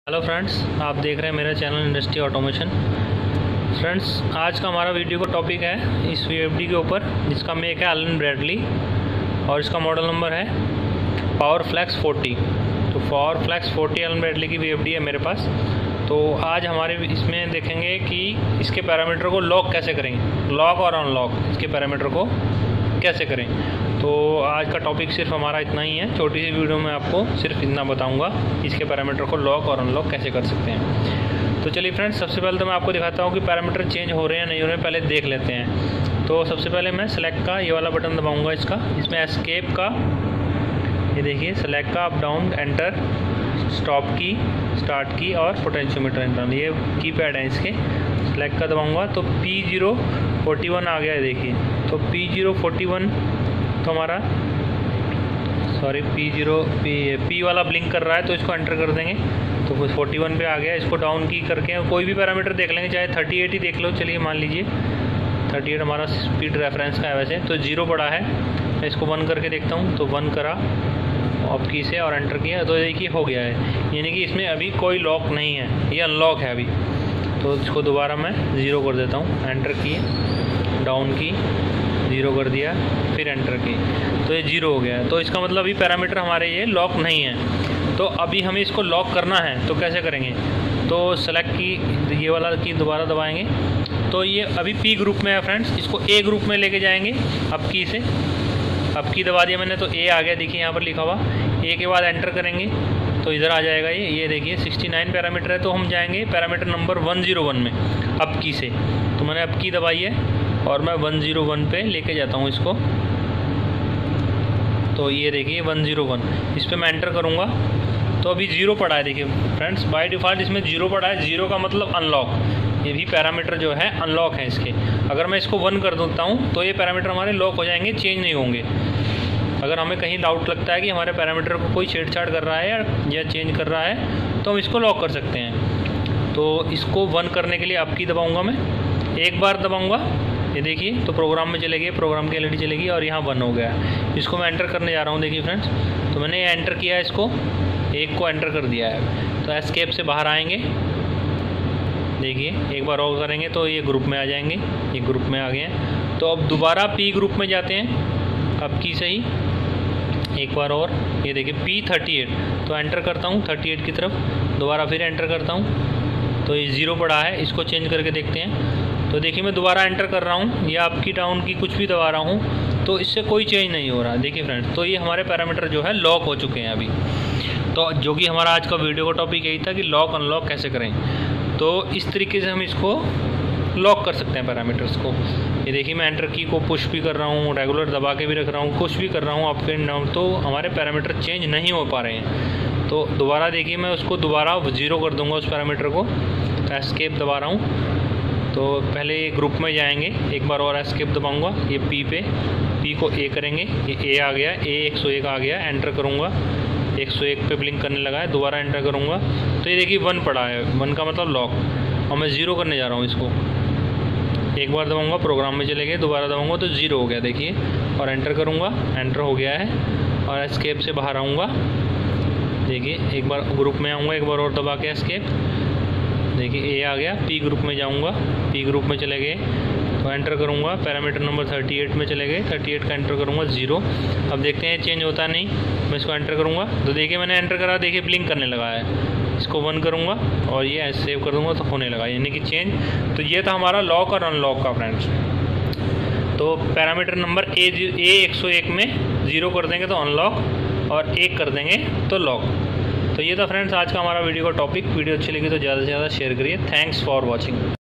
Hello friends, आप देख रहे हैं मेरा चैनल इंडस्ट्री ऑटोमेशन। फ्रेंड्स, आज का हमारा वीडियो का टॉपिक है इस वीएफडी के ऊपर, जिसका मेक है एलन ब्रैडली और इसका मॉडल नंबर है पावरफ्लेक्स 40। तो पावरफ्लेक्स 40 एलन ब्रैडली की वीएफडी है मेरे पास। तो आज हमारे इसमें देखेंगे कि इसके पैरामीटर को लॉक कैसे करेंगे, लॉक और अनलॉक इसके पैरामीटर को कैसे करें। तो आज का टॉपिक सिर्फ हमारा इतना ही है। छोटी सी वीडियो में आपको सिर्फ इतना बताऊंगा इसके पैरामीटर को लॉक और अनलॉक कैसे कर सकते हैं। तो चलिए फ्रेंड्स, सबसे पहले तो मैं आपको दिखाता हूँ कि पैरामीटर चेंज हो रहे हैं या नहीं हो रहे हैं, पहले देख लेते हैं। तो सबसे पहले मैं सेलेक्ट का ये वाला बटन दबाऊँगा इसका, इसमें एस्केप का ये देखिए सेलेक्ट का up down enter stop key start key और पोटेंशियोमीटर एंटर, ये कीपैड है इसके। सेलेक्ट का दबाऊँगा तो P041 आ गया है। देखिए तो P041 तो हमारा P वाला ब्लिंक कर रहा है, तो इसको एंटर कर देंगे तो 41 पे आ गया। इसको डाउन की करके कोई भी पैरामीटर देख लेंगे, चाहे 38 ही देख लो। चलिए मान लीजिए 38 हमारा स्पीड रेफरेंस का है वैसे, तो 0 पड़ा है। मैं इसको 1 करके देखता हूँ, तो 1 करा ऑफ की से और एंटर किया, तो देखिए हो गया है। यानी कि इसमें अभी कोई लॉक नहीं है, ये अनलॉक है अभी। तो इसको दोबारा मैं 0 कर देता हूँ, एंटर किए, डाउन की 0 कर दिया, फिर एंटर की, तो ये 0 हो गया है। तो इसका मतलब अभी पैरामीटर हमारे ये लॉक नहीं है। तो अभी हमें इसको लॉक करना है, तो कैसे करेंगे। तो सेलेक्ट की ये वाला की दोबारा दबाएंगे, तो ये अभी पी ग्रुप में है फ्रेंड्स, इसको ए ग्रुप में लेके जाएंगे। अब की से अब की दबा दिया मैंने, तो ए आ गया, देखिए यहाँ पर लिखा हुआ। ए के बाद एंटर करेंगे तो इधर आ जाएगा ये देखिए 69 पैरामीटर है। तो हम जाएंगे पैरामीटर नंबर 101 में अब की से। तो मैंने अब की दबाई है और मैं 101 पे लेके जाता हूँ इसको। तो ये देखिए 101, इस पर मैं एंटर करूँगा तो अभी 0 पड़ा है। देखिए फ्रेंड्स, बाय डिफ़ॉल्ट इसमें 0 पड़ा है। 0 का मतलब अनलॉक, ये भी पैरामीटर जो है अनलॉक है इसके। अगर मैं इसको 1 कर देता हूँ तो ये पैरामीटर हमारे लॉक हो जाएंगे, चेंज नहीं होंगे। अगर हमें कहीं डाउट लगता है कि हमारे पैरामीटर को कोई छेड़छाड़ कर रहा है या चेंज कर रहा है, तो हम इसको लॉक कर सकते हैं। तो इसको 1 करने के लिए अब की दबाऊँगा मैं, एक बार दबाऊँगा, ये देखिए तो प्रोग्राम में चले गए, प्रोग्राम की एलईडी चलेगी और यहाँ 1 हो गया है। इसको मैं एंटर करने जा रहा हूँ। देखिए फ्रेंड्स, तो मैंने ये एंटर किया है, इसको एक को एंटर कर दिया है। तो एस्केप से बाहर आएंगे, देखिए एक बार और करेंगे तो ये ग्रुप में आ जाएंगे, ये ग्रुप में आ गए हैं। तो अब दोबारा पी ग्रुप में जाते हैं, अब की से ही एक बार और, ये देखिए P38, तो एंटर करता हूँ 38 की तरफ, दोबारा फिर एंटर करता हूँ तो ये 0 पड़ा है। इसको चेंज करके देखते हैं, तो देखिए मैं दोबारा एंटर कर रहा हूँ या आपकी डाउन की कुछ भी दबा रहा हूँ, तो इससे कोई चेंज नहीं हो रहा। देखिए फ्रेंड्स, तो ये हमारे पैरामीटर जो है लॉक हो चुके हैं अभी। तो जो कि हमारा आज का वीडियो का टॉपिक यही था कि लॉक अनलॉक कैसे करें। तो इस तरीके से हम इसको लॉक कर सकते हैं पैरामीटर्स को। ये देखिए मैं एंटर की को पुश भी कर रहा हूँ, रेगुलर दबा के भी रख रहा हूँ, कुछ भी कर रहा हूँ अप एंड डाउन, तो हमारे पैरामीटर चेंज नहीं हो पा रहे हैं। तो दोबारा देखिए मैं उसको दोबारा 0 कर दूँगा उस पैरामीटर को। तो एस्केप दबा रहा हूँ, तो पहले ग्रुप में जाएंगे, एक बार और एस्केप दबाऊँगा, ये पी को ए करेंगे, ये ए आ गया, ए 101 आ गया, एंटर करूँगा, 101 पे ब्लिंक करने लगा है, दोबारा एंटर करूँगा तो ये देखिए 1 पड़ा है, 1 का मतलब लॉक। और मैं 0 करने जा रहा हूँ इसको, एक बार दबाऊंगा, प्रोग्राम में चले गए, दोबारा दबाऊंगा तो 0 हो गया देखिए, और एंटर करूँगा, एंटर हो गया है। और एस्केप से बाहर आऊँगा, देखिए एक बार ग्रुप में आऊँगा, एक बार और दबा के एस्केप, देखिए ए आ गया, पी ग्रुप में जाऊँगा, पी ग्रुप में चले गए तो एंटर करूँगा, पैरामीटर नंबर 38 में चले गए, 38 का एंटर करूँगा 0। अब देखते हैं चेंज होता नहीं, मैं इसको एंटर करूँगा तो देखिए मैंने एंटर करा, देखिए ब्लिंक करने लगा है। इसको 1 करूँगा और ये सेव कर दूँगा तो होने लगा, यानी कि चेंज। तो ये था हमारा लॉक और अनलॉक का फ्रेंड्स। तो पैरामीटर नंबर ए 101 में 0 कर देंगे तो अनलॉक और 1 कर देंगे तो लॉक। तो ये था फ्रेंड्स आज का हमारा वीडियो का टॉपिक। वीडियो अच्छी लगी तो ज़्यादा से ज़्यादा शेयर करिए। Thanks for watching.